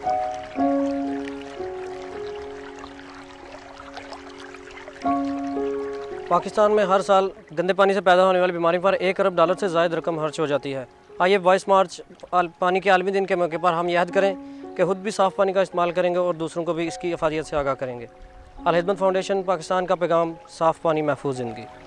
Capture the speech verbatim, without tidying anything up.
पाकिस्तान में हर साल गंदे पानी से पैदा होने वाली बीमारी पर एक अरब डॉलर से ज़ायद रकम खर्च हो जाती है। आइए बाईस मार्च पानी के आलमी दिन के मौके पर हम याद करें कि खुद भी साफ़ पानी का इस्तेमाल करेंगे और दूसरों को भी इसकी अफादियत से आगाह करेंगे। अल हिदमत फाउंडेशन पाकिस्तान का पैगाम, साफ़ पानी महफूज ज़िंदगी।